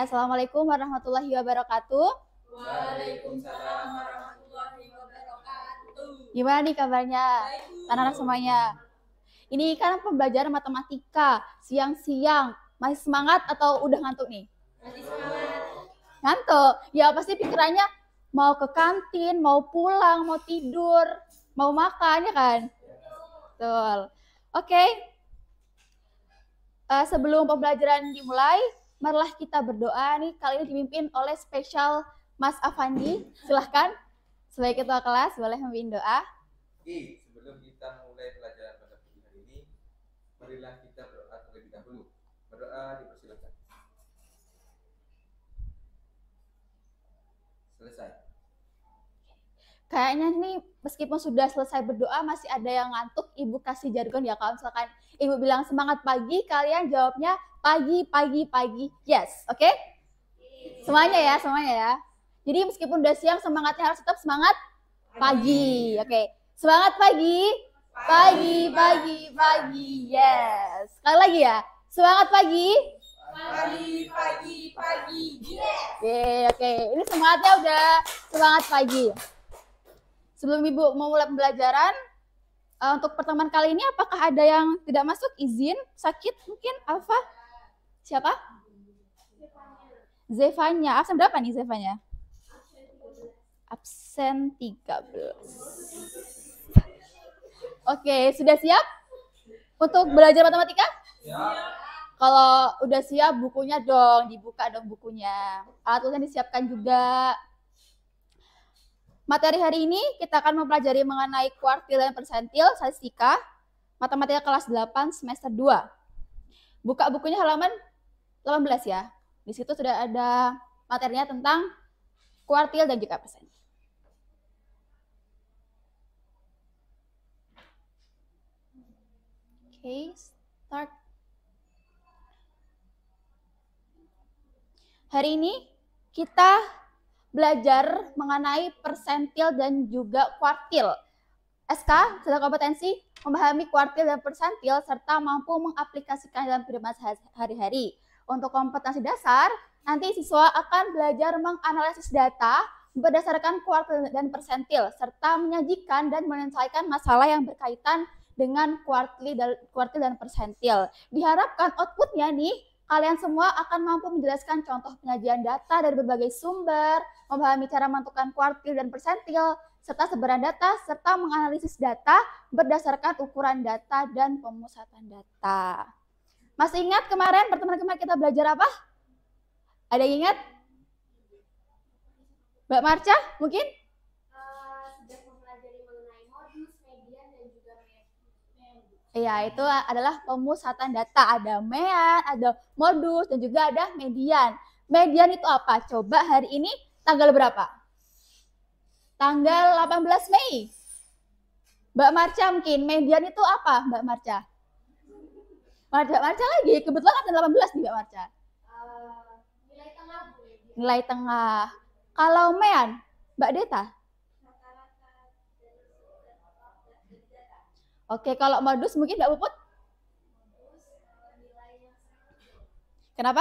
Assalamualaikum warahmatullahi wabarakatuh. Waalaikumsalam warahmatullahi wabarakatuh. Gimana nih kabarnya anak-anak semuanya? Ini kan pembelajaran matematika siang-siang. Masih semangat atau udah ngantuk nih? Masih semangat. Ngantuk? Ya pasti pikirannya mau ke kantin, mau pulang, mau tidur, mau makan ya kan? Betul. Oke. Sebelum pembelajaran dimulai, marilah kita berdoa nih. Kali ini dipimpin oleh spesial Mas Afandi. Silahkan. Sebagai ketua kelas, boleh memimpin doa. Sebelum kita mulai pelajaran pada pagi hari ini, marilah kita berdoa terlebih dahulu. Berdoa dipersilakan. Selesai. Kayaknya nih meskipun sudah selesai berdoa masih ada yang ngantuk. Ibu kasih jargon ya, kalau misalkan Ibu bilang semangat pagi, kalian jawabnya pagi, pagi, pagi. Yes, oke? Semuanya ya. Jadi meskipun udah siang, semangatnya harus tetap semangat pagi. Oke. Semangat pagi. Pagi, pagi, pagi. Yes. Sekali lagi ya. Semangat pagi. Pagi, pagi, pagi. Yes. Oke. Ini semangatnya udah semangat pagi. Sebelum Ibu memulai pembelajaran, untuk pertemuan kali ini apakah ada yang tidak masuk? Izin, sakit mungkin, Alfa? Siapa? Zevanya. Absen berapa nih Zevanya? Absen 13. Oke, sudah siap untuk belajar matematika? Ya. Kalau udah siap, bukunya dong, dibuka dong bukunya. Alat tulisnya disiapkan juga. Materi hari ini kita akan mempelajari mengenai kuartil dan persentil, statistika, matematika kelas 8 semester 2. Buka bukunya halaman 18 ya. Di situ sudah ada materinya tentang kuartil dan juga persentil. Oke, start. Hari ini kita belajar mengenai persentil dan juga kuartil. SK, sudah kompetensi memahami kuartil dan persentil serta mampu mengaplikasikan dalam kehidupan sehari-hari. Untuk kompetensi dasar, nanti siswa akan belajar menganalisis data berdasarkan kuartil dan persentil serta menyajikan dan menyelesaikan masalah yang berkaitan dengan kuartil dan persentil. Diharapkan outputnya nih, kalian semua akan mampu menjelaskan contoh penyajian data dari berbagai sumber, memahami cara menentukan kuartil dan persentil, serta sebaran data, serta menganalisis data berdasarkan ukuran data dan pemusatan data. Masih ingat kemarin pertemuan kemarin kita belajar apa? Ada yang ingat? Mbak Marca mungkin? Sudah mempelajari mengenai modus, median, dan juga Iya, itu adalah pemusatan data. Ada mean, ada modus, dan juga ada median. Median itu apa? Coba hari ini tanggal berapa? Tanggal 18 Mei. Mbak Marca mungkin, median itu apa Mbak Marca? Marca lagi, kebetulan ada 18 nih Mbak Marca. nilai tengah. Nilai tengah. Kalau mean, Mbak Deta? Oke, kalau modus mungkin Mbak Puput? Kenapa?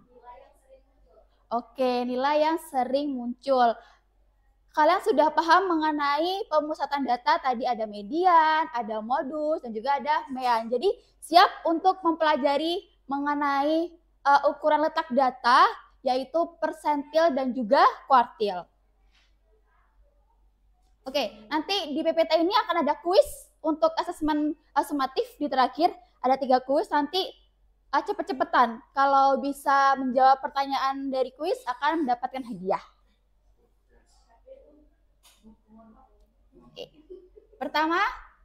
Oke, nilai yang sering muncul. Kalian sudah paham mengenai pemusatan data, tadi ada median, ada modus, dan juga ada mean. Jadi siap untuk mempelajari mengenai ukuran letak data, yaitu persentil dan juga kuartil. Oke, nanti di PPT ini akan ada kuis untuk asesmen sumatif di terakhir. Ada 3 kuis, nanti cepet-cepetan. Kalau bisa menjawab pertanyaan dari kuis akan mendapatkan hadiah. Oke. Pertama,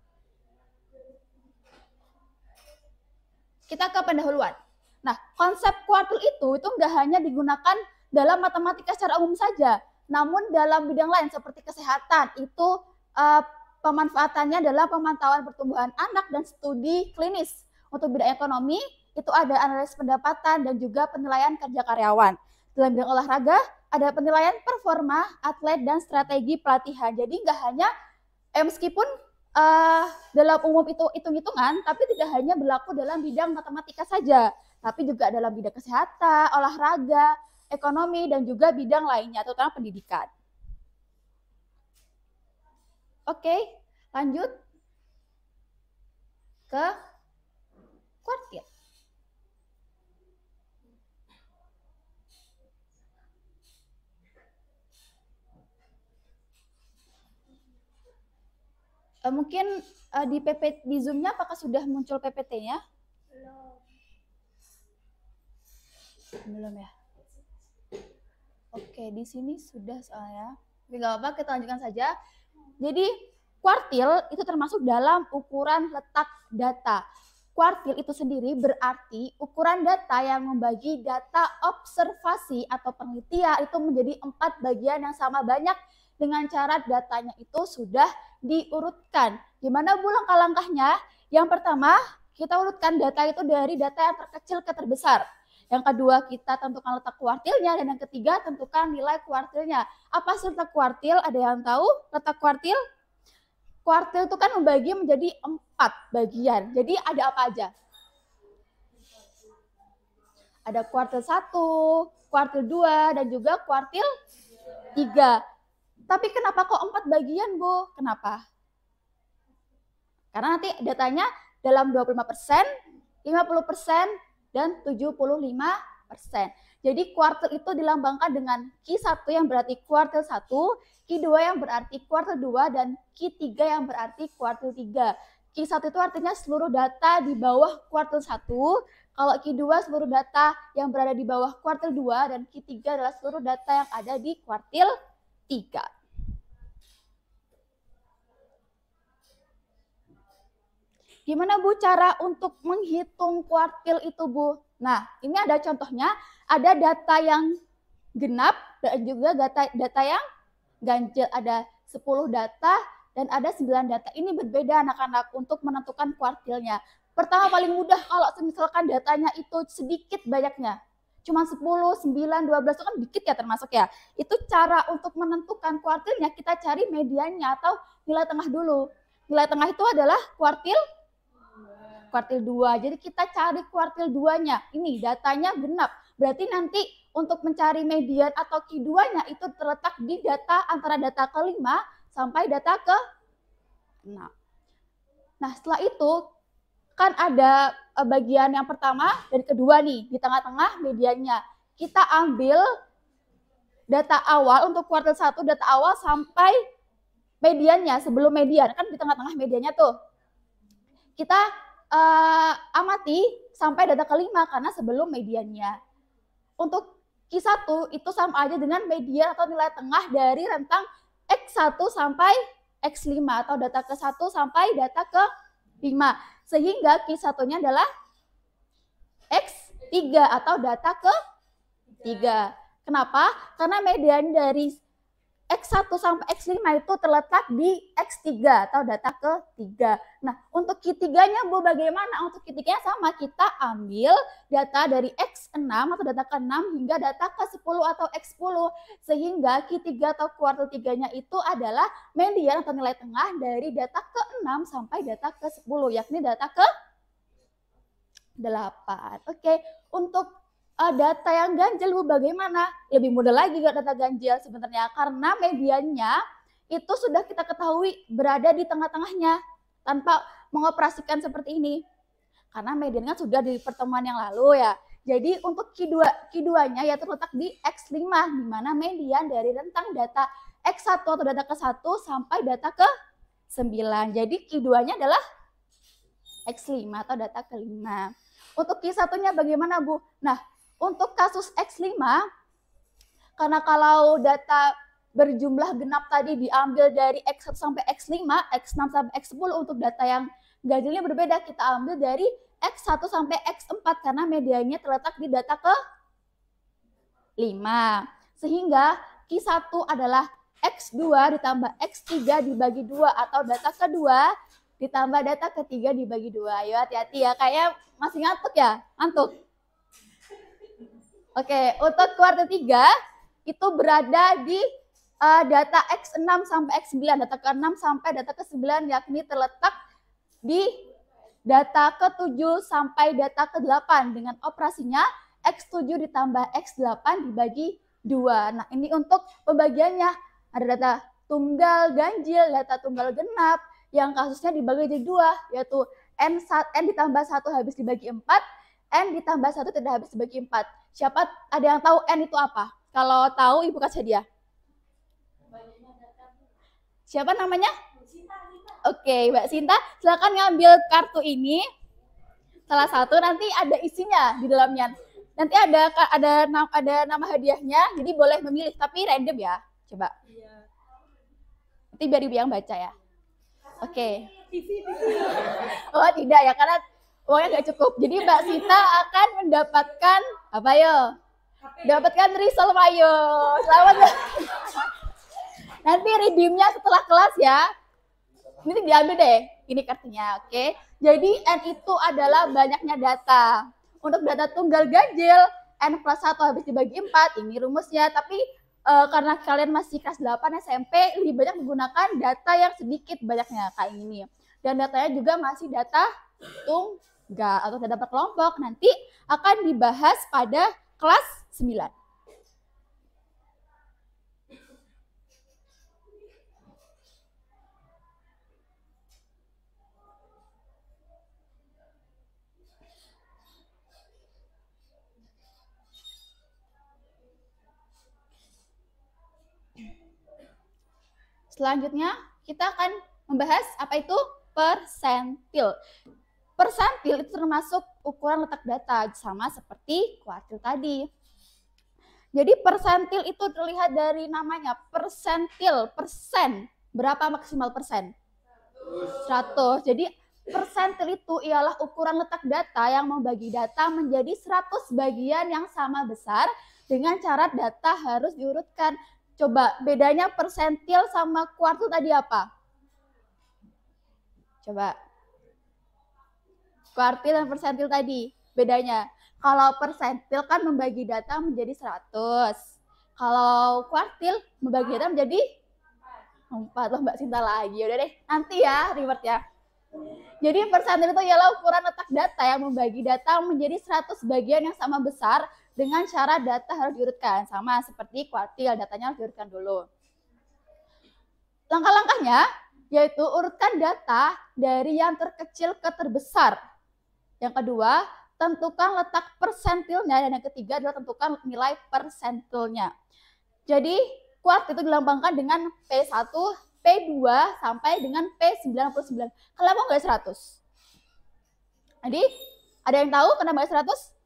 kita ke pendahuluan. Nah, konsep kuartil itu nggak hanya digunakan dalam matematika secara umum saja, namun dalam bidang lain seperti kesehatan itu pemanfaatannya adalah pemantauan pertumbuhan anak dan studi klinis. Untuk bidang ekonomi itu ada analisis pendapatan dan juga penilaian kerja karyawan. Dalam bidang olahraga ada penilaian performa atlet dan strategi pelatihan. Jadi nggak hanya meskipun dalam umum itu hitung-hitungan, tapi tidak hanya berlaku dalam bidang matematika saja, tapi juga dalam bidang kesehatan, olahraga, ekonomi, dan juga bidang lainnya, terutama pendidikan. Oke, lanjut ke kuartil. Mungkin di Zoom-nya apakah sudah muncul PPT-nya? Belum ya? Oke, di sini sudah soalnya. Oke, nggak apa-apa, kita lanjutkan saja. Jadi, kuartil itu termasuk dalam ukuran letak data. Kuartil itu sendiri berarti ukuran data yang membagi data observasi atau penelitian itu menjadi 4 bagian yang sama banyak dengan cara datanya itu sudah diurutkan. Gimana Bu langkah-langkahnya? Yang pertama, kita urutkan data itu dari data yang terkecil ke terbesar. Yang kedua, kita tentukan letak kuartilnya. Dan yang ketiga, tentukan nilai kuartilnya. Apa sih letak kuartil? Ada yang tahu letak kuartil? Kuartil itu kan membagi menjadi 4 bagian. Jadi ada apa aja? Ada kuartil 1, kuartil 2, dan juga kuartil 3. Tapi kenapa kok 4 bagian, Bu? Kenapa? Karena nanti datanya dalam 25%, 50%, dan 75%. Jadi kuartil itu dilambangkan dengan Q1 yang berarti kuartil 1, Q2 yang berarti kuartil 2, dan Q3 yang berarti kuartil 3. Q1 itu artinya seluruh data di bawah kuartil 1, kalau Q2 seluruh data yang berada di bawah kuartil 2, dan Q3 adalah seluruh data yang ada di kuartil 3. Gimana Bu cara untuk menghitung kuartil itu Bu? Nah, ini ada contohnya, ada data yang genap dan juga data yang ganjil. Ada 10 data dan ada 9 data. Ini berbeda anak-anak untuk menentukan kuartilnya. Pertama paling mudah kalau misalkan datanya itu sedikit banyaknya. Cuma 10, 9, 12 itu kan dikit ya termasuk ya. Itu cara untuk menentukan kuartilnya, kita cari mediannya atau nilai tengah dulu. Nilai tengah itu adalah kuartil 2. Jadi kita cari kuartil 2-nya. Ini datanya genap. Berarti nanti untuk mencari median atau Q2-nya itu terletak di data antara data ke-5 sampai data ke-6. Nah, setelah itu kan ada bagian yang pertama dan kedua nih, di tengah-tengah mediannya. Kita ambil data awal untuk kuartil 1, data awal sampai mediannya, sebelum median. Kan di tengah-tengah mediannya tuh. Kita amati sampai data ke-5 karena sebelum mediannya. Untuk Q1 itu sama aja dengan median atau nilai tengah dari rentang X1 sampai X5 atau data ke-1 sampai data ke-5. Sehingga Q1-nya adalah X3 atau data ke-3. Kenapa? Karena median dari X1 sampai X5 itu terletak di X3 atau data ke-3. Nah, untuk Q3-nya Bu bagaimana? Untuk Q3-nya sama, kita ambil data dari X6 atau data ke-6 hingga data ke-10 atau X10. Sehingga Q3 atau kuartil 3-nya itu adalah median atau nilai tengah dari data ke-6 sampai data ke-10, yakni data ke-8. Oke, untuk data yang ganjil Bu bagaimana? Lebih mudah lagi data ganjil sebenarnya karena mediannya itu sudah kita ketahui berada di tengah-tengahnya tanpa mengoperasikan seperti ini. Karena mediannya sudah di pertemuan yang lalu ya. Jadi untuk Q2-nya ya terletak di X5 di mana median dari rentang data X1 atau data ke-1 sampai data ke-9. Jadi Q2-nya adalah X5 atau data ke-5. Untuk Q1-nya bagaimana Bu? Nah, untuk kasus X5, karena kalau data berjumlah genap tadi diambil dari X1 sampai X5, X6 sampai X10 untuk data yang ganjilnya berbeda, kita ambil dari X1 sampai X4 karena mediannya terletak di data ke-5. Sehingga Q1 adalah X2 ditambah X3 dibagi 2 atau data kedua ditambah data ketiga dibagi 2. Ayo hati-hati ya, kayak masih ngantuk ya? Ngantuk. Oke, untuk kuartil 3 itu berada di data X6 sampai X9, data ke-6 sampai data ke-9 yakni terletak di data ke-7 sampai data ke-8 dengan operasinya X7 ditambah X8 dibagi 2. Nah, ini untuk pembagiannya. Ada data tunggal ganjil, data tunggal genap, yang kasusnya dibagi jadi 2, yaitu N ditambah 1 habis dibagi 4, N ditambah 1 tidak habis dibagi 4. Siapa ada yang tahu N itu apa? Kalau tahu, Ibu kasih dia. Siapa namanya? Oke, Mbak Sinta, silakan ngambil kartu ini. Salah satu nanti ada isinya di dalamnya. Nanti ada nama hadiahnya, jadi boleh memilih, tapi random ya. Coba. Nanti biar Ibu yang baca ya. Oke. Oh tidak ya, karena uangnya nggak cukup. Jadi Mbak Sinta akan mendapatkan apa yo? Dapatkan risol mayo. Selamat. Nanti redeemnya setelah kelas ya. Ini diambil deh. Ini kartunya, oke? Jadi N itu adalah banyaknya data. Untuk data tunggal ganjil, N plus 1 habis dibagi 4, ini rumusnya. Tapi karena kalian masih kelas 8 SMP, lebih banyak menggunakan data yang sedikit banyaknya kayak ini. Dan datanya juga masih data tunggal atau data per kelompok. Nanti akan dibahas pada kelas 9. Selanjutnya, kita akan membahas apa itu persentil. Persentil itu termasuk ukuran letak data, sama seperti kuartil tadi. Jadi persentil itu terlihat dari namanya, persentil, persen. Berapa maksimal persen? 100. Jadi persentil itu ialah ukuran letak data yang membagi data menjadi 100 bagian yang sama besar dengan cara data harus diurutkan. Coba bedanya persentil sama kuartil tadi apa? Coba. Kuartil dan persentil tadi bedanya. Kalau persentil kan membagi data menjadi 100. Kalau kuartil membagi data menjadi 4. Loh Mbak Sinta lagi. Udah deh, nanti ya reward ya. Jadi persentil itu ialah ukuran letak data yang membagi data menjadi 100 bagian yang sama besar dengan cara data harus diurutkan. Sama seperti kuartil, datanya harus diurutkan dulu. Langkah-langkahnya yaitu urutkan data dari yang terkecil ke terbesar. Yang kedua, tentukan letak persentilnya. Dan yang ketiga adalah tentukan nilai persentilnya. Jadi kuartil itu dilambangkan dengan P1, P2 sampai dengan P99. Kenapa nggak 100? Jadi ada yang tahu kenapa nggak 100?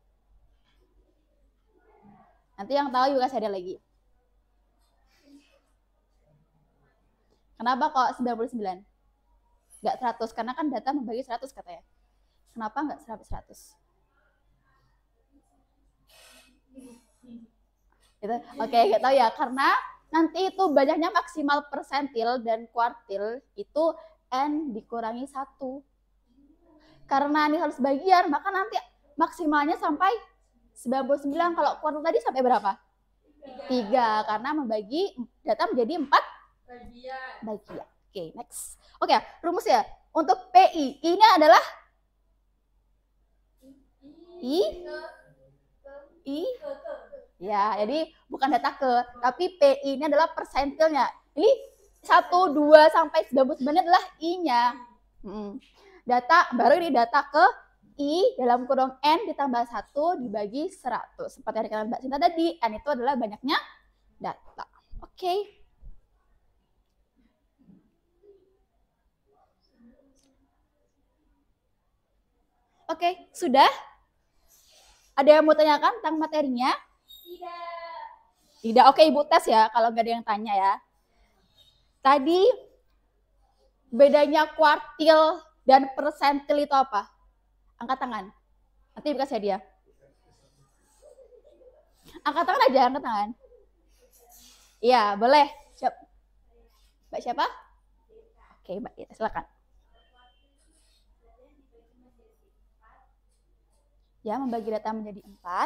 Nanti yang tahu juga saya ada lagi. Kenapa kok 99? Nggak 100, karena kan data membagi 100 katanya. Kenapa nggak 100? Gitu. Oke, nggak tahu ya, karena nanti itu banyaknya maksimal persentil dan kuartil itu N dikurangi 1. Karena ini harus bagian, maka nanti maksimalnya sampai 99. Kalau kuartil tadi sampai berapa? 3. Karena membagi data menjadi 4 bagian. Oke, next. Oke, rumus ya. Untuk PI, ini adalah I. Ya, jadi bukan data ke, tapi PI ini adalah persentilnya. Ini 1, 2 sampai 99 adalah I-nya. Data baru ini data ke I dalam kurung N ditambah 1 dibagi 100. Seperti yang dikatakan Mbak Sinta tadi, N itu adalah banyaknya data. Oke. Oke, sudah? Ada yang mau tanyakan tentang materinya? Tidak. Oke, Ibu tes ya kalau nggak ada yang tanya ya. Tadi bedanya kuartil dan persentil itu apa? Angkat tangan. Nanti Ibu kasih hadiah. Angkat tangan aja, angkat tangan. Iya, boleh. Mbak siapa? Oke, Mbak Ita, silakan. Ya, membagi data menjadi 4.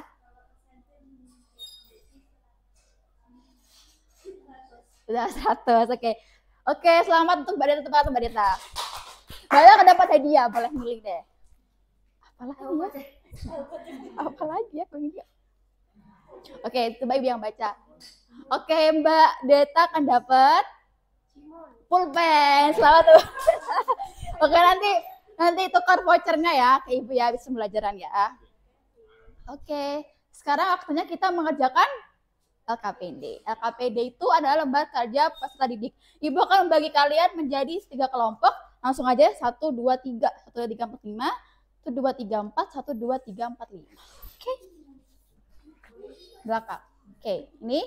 Sudah 100, oke. Oke, selamat untuk Mbak Dita, tempat Mbak Dita. Banyak dapat hadiah, boleh milih deh. Apalagi ya? Apalagi ya? Oke, coba Ibu yang baca. Oke, Mbak Deta akan dapat pulpen. Selamat tuh. Oke, nanti tukar vouchernya ya ke Ibu ya habis pembelajaran ya. Oke, sekarang waktunya kita mengerjakan LKPD. LKPD itu adalah lembar kerja peserta didik. Ibu akan membagi kalian menjadi 3 kelompok. Langsung aja 1, 2, 3. 1, 2, 3, 4, 5. 1, 2, 3, 4. 1, 2, 3, 4, 5. Oke. Belakang. Oke, ini.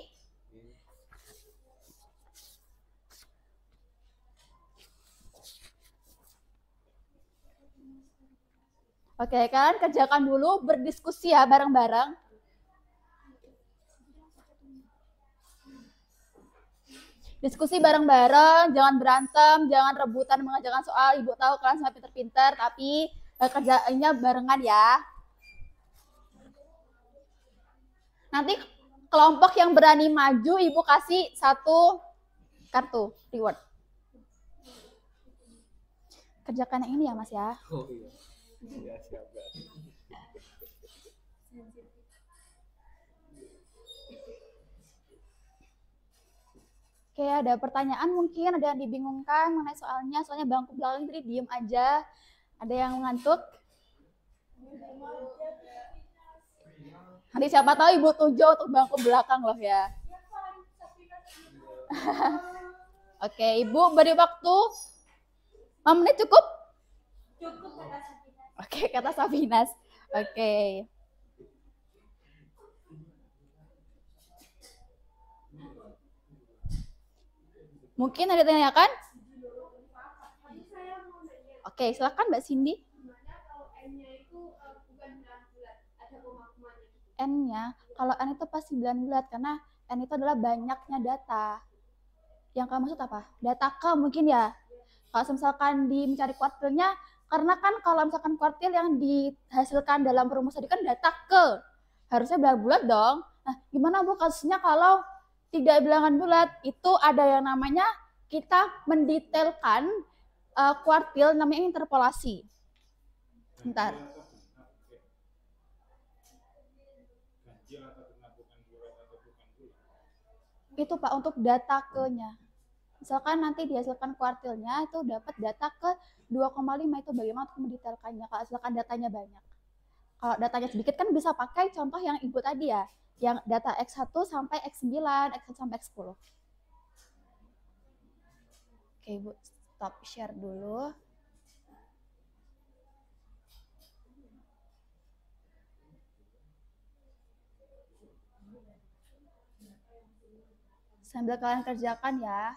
Oke, kalian kerjakan dulu, berdiskusi ya bareng-bareng. Diskusi bareng-bareng, jangan berantem, jangan rebutan mengerjakan soal. Ibu tahu kalian sangat pinter-pinter, tapi kerjaannya barengan ya. Nanti kelompok yang berani maju, Ibu kasih 1 kartu reward. Kerjakan yang ini ya, Mas ya. Oh iya. Ya, siap. Oke, ada pertanyaan mungkin, ada yang dibingungkan mengenai soalnya. Soalnya bangku belakang tadi diem aja. Ada yang ngantuk? Nanti siapa tahu Ibu tuju untuk bangku belakang loh ya. Oke, Ibu beri waktu 5 menit cukup? Cukup kata Sabinas. Oke, kata Sabinas. Oke. Mungkin ada ditanyakan? Tapi saya mau nanya, Oke, silakan Mbak Cindy. gimana kalau N-nya itu bukan bulat, ada koma-komanya? N-nya, kalau N itu pasti bulat karena N itu adalah banyaknya data. Yang kamu maksud apa? Data ke mungkin ya. Kalau misalkan di mencari kuartilnya, karena kan kalau misalkan kuartil yang dihasilkan dalam rumus tadi kan data ke. Harusnya bulat dong. Nah, gimana Bu kasusnya kalau tidak bilangan bulat? Itu ada yang namanya kita mendetailkan kuartil namanya interpolasi. Bentar. Itu Pak untuk data ke-nya. Misalkan nanti dihasilkan kuartilnya itu dapat data ke 2,5 itu bagaimana untuk mendetailkannya kalau misalkan datanya banyak. Kalau datanya sedikit kan bisa pakai contoh yang Ibu tadi ya, yang data X1 sampai X9, X1 sampai X10. Oke Ibu, stop share dulu. Sambil kalian kerjakan ya.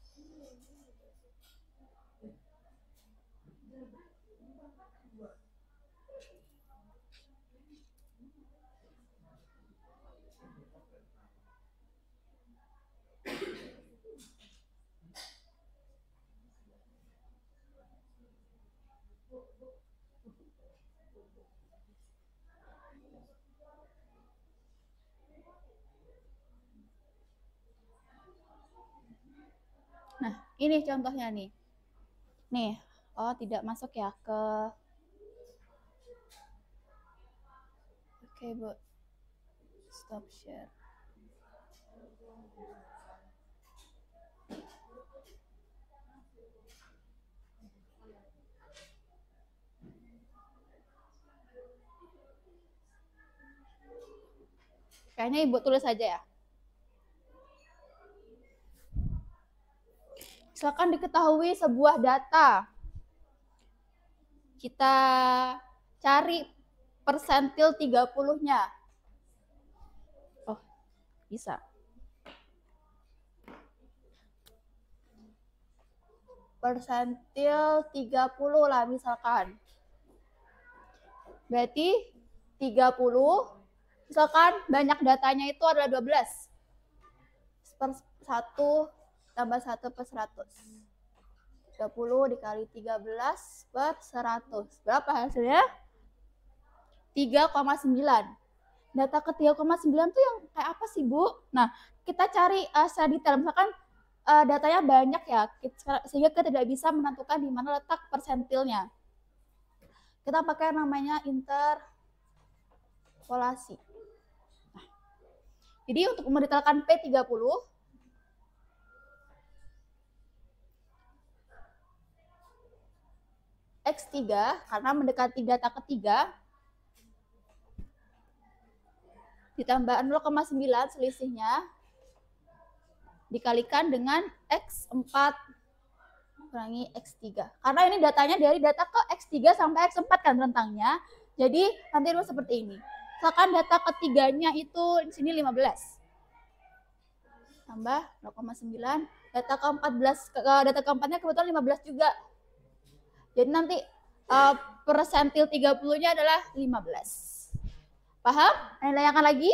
Nah, ini contohnya nih. Nih, oh tidak masuk ya ke... Oke, Bu. Stop share. Kayaknya Ibu tulis aja ya. Misalkan diketahui sebuah data, kita cari persentil 30-nya. Oh, bisa. Persentil 30 lah misalkan. Berarti 30, misalkan banyak datanya itu adalah 12. Per 1 tambah 1 per 100. 30 dikali 13 per 100. Berapa hasilnya? 3,9. Data ke 3,9 tuh yang kayak apa sih, Bu? Nah, kita cari secara detail. Misalkan datanya banyak ya, sehingga kita tidak bisa menentukan di mana letak persentilnya. Kita pakai namanya interpolasi. Nah, Jadi untuk mendetailkan P30, X3 karena mendekati data ketiga ditambah 0,9 selisihnya dikalikan dengan X4 kurangi X3. Karena ini datanya dari data ke X3 sampai X4 kan rentangnya. Jadi nanti itu seperti ini. Misalkan data ketiganya itu di sini 15. Tambah 0,9. Data ke-14 data keempatnya kebetulan 15 juga. Jadi nanti persentil 30-nya adalah 15. Paham? Nilaikan lagi?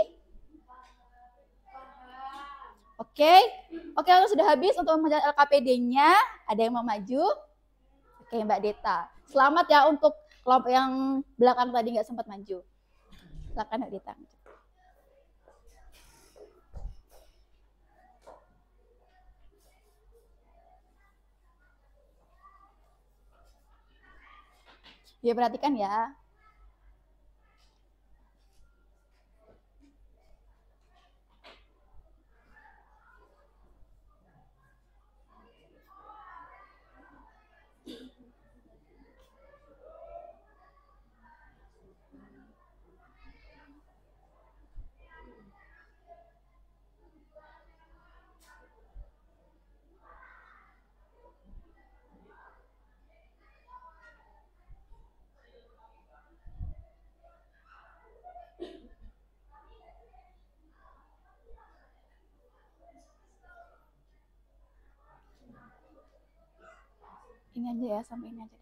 Oke, sudah habis untuk mengejar LKPD-nya. Ada yang mau maju? Oke, Mbak Deta. Selamat ya untuk kelompok yang belakang tadi nggak sempat maju. Silakan Mbak Deta. Ya, perhatikan ya. Ini aja ya, sampai ini aja.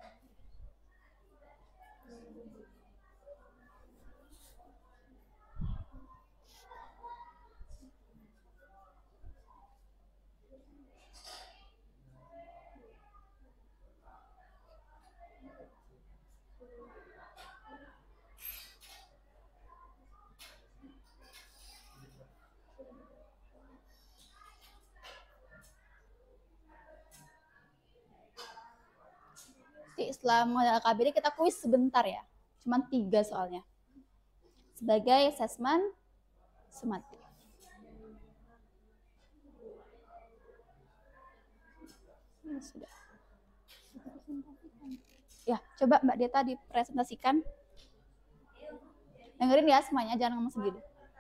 Setelah mengenal KBD kita kuis sebentar ya. Cuma 3 soalnya. Sebagai assessment sumatif. Sudah. Ya, coba Mbak Deta dipresentasikan. Dengerin ya semuanya, jangan ngomong sendiri.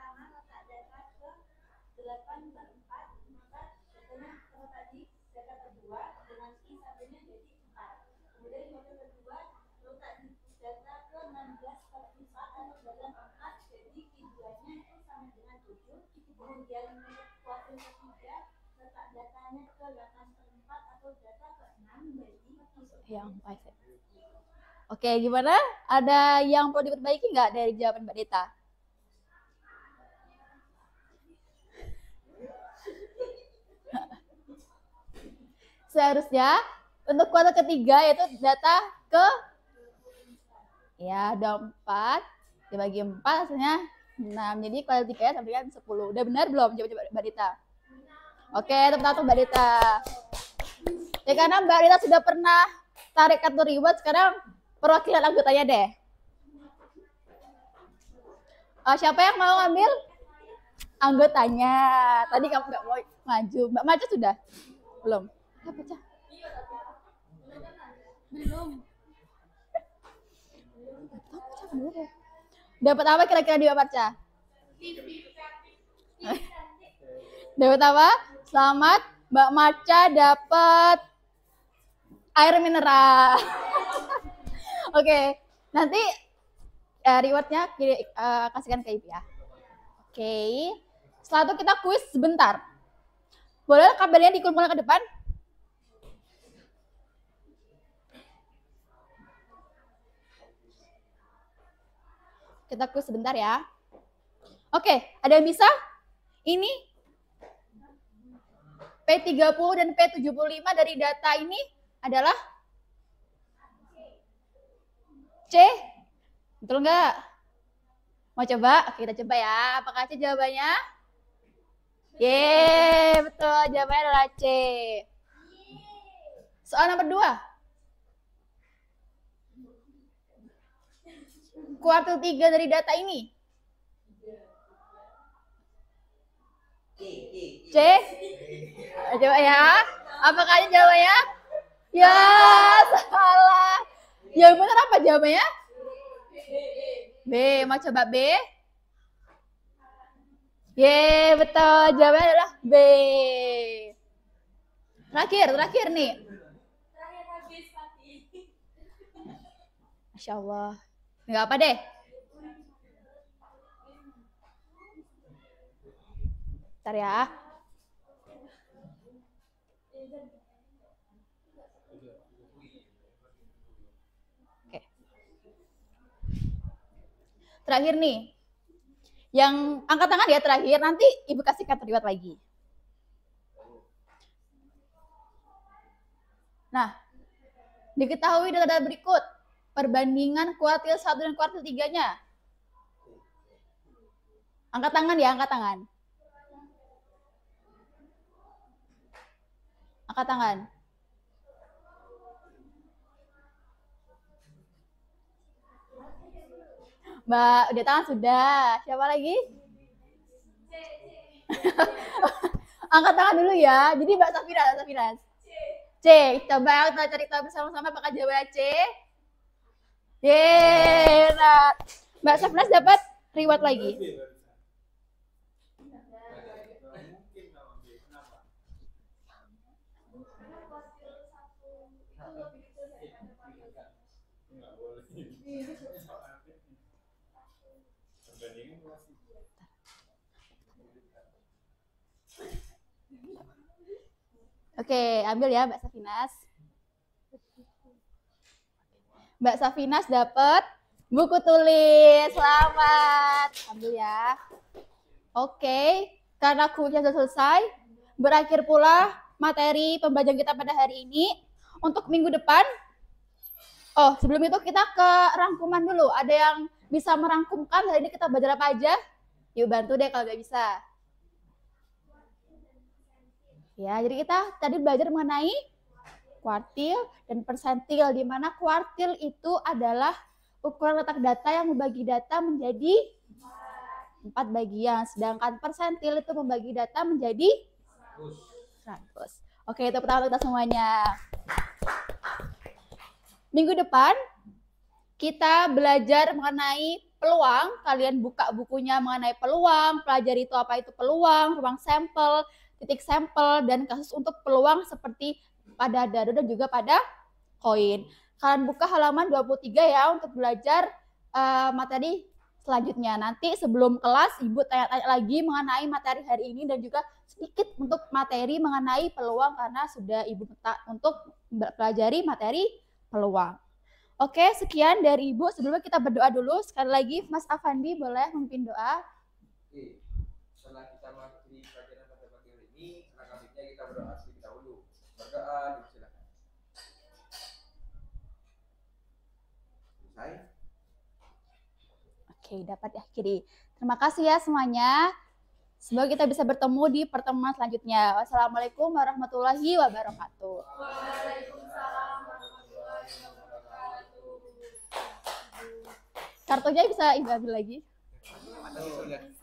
Kemudian kuartil ketiga letak datanya ke 8/4 atau data ke-6 menjadi Yang baik. Oke, gimana? Ada yang perlu diperbaiki nggak dari jawaban Mbak Deta? Seharusnya untuk kuartil ketiga yaitu data ke ya 24 dibagi 4 hasilnya 6. Jadi kuartil 3 sampai dengan 10. Udah benar belum? Coba Mbak Deta. Oke, tepuk tangan Mbak Deta. Ya karena Mbak Deta sudah pernah tarik kartu reward, sekarang perwakilan anggotanya deh. Siapa yang mau ngambil? Anggotanya. Tadi kamu nggak mau maju. Mbak Maca sudah? Belum? Ya, pecah. Belum. Dapat apa kira-kira di Mbak Maca? Dapat apa? Selamat, Mbak Maca dapat air mineral. Oke, nanti rewardnya kasihkan ke Ibu ya. Oke, setelah itu kita kuis sebentar. Boleh kabarnya dikumpulkan ke depan? Kita kuis sebentar ya. Oke, ada yang bisa? Ini P30 dan P75 dari data ini adalah C. Betul nggak? Mau coba? Oke, kita coba ya. Apakah C jawabannya? Yeay, betul. Jawabannya adalah C. Soal nomor 2. Kuartil 3 dari data ini. C. Coba ya. Apakah ini jawabannya? Ya, salah. Yang benar apa jawabannya? B. Mau coba B? Ye, betul. Jawabannya adalah B. Terakhir nih. Masya Allah. Nggak apa deh. Bentar ya. Oke. Terakhir nih. Yang angkat tangan ya terakhir. Nanti Ibu kasihkan terlibat lagi. Nah, diketahui data berikut. Perbandingan kuartil 1 dan kuartil 3-nya. Angkat tangan ya, angkat tangan. Angkat tangan. Mbak, udah tangan sudah. Siapa lagi? Angkat tangan dulu ya. Jadi Mbak Safinas. C. Coba kita cari tahu bersama-sama apakah jawabannya C. Yeay. Nah, Mbak Safinas dapat reward lagi. Oke, ambil ya Mbak Safinas. Mbak Safinas dapat buku tulis. Selamat. Ambil ya. Oke, karena kuisnya sudah selesai, berakhir pula materi pembelajaran kita pada hari ini. Untuk minggu depan, sebelum itu kita ke rangkuman dulu. Ada yang bisa merangkumkan hari ini kita belajar apa aja? Yuk bantu deh kalau nggak bisa. Ya, jadi kita tadi belajar mengenai kuartil dan persentil, di mana kuartil itu adalah ukuran letak data yang membagi data menjadi 4 bagian, sedangkan persentil itu membagi data menjadi 100. Oke, itu pertama kita semuanya. Minggu depan kita belajar mengenai peluang. Kalian buka bukunya mengenai peluang, pelajari itu apa itu peluang, ruang sampel, titik sampel, dan kasus untuk peluang seperti pada dado dan juga pada koin. Kalian buka halaman 23 ya untuk belajar materi selanjutnya. Nanti sebelum kelas Ibu tanya-tanya lagi mengenai materi hari ini dan juga sedikit untuk materi mengenai peluang karena sudah Ibu minta untuk pelajari materi peluang. Oke, sekian dari Ibu. Sebelumnya kita berdoa dulu. Sekali lagi Mas Afandi boleh memimpin doa. Oke. Setelah kita mengakhiri pelajaran pada pagi hari ini, selanjutnya kita berdoa terlebih dahulu. Berdoa, silakan. Selesai. Oke, dapat diakhiri. Terima kasih ya semuanya. Semoga kita bisa bertemu di pertemuan selanjutnya. Wassalamualaikum warahmatullahi wabarakatuh. Waalaikumsalam warahmatullahi wabarakatuh. Kartunya bisa Ibu ambil lagi. Sudah.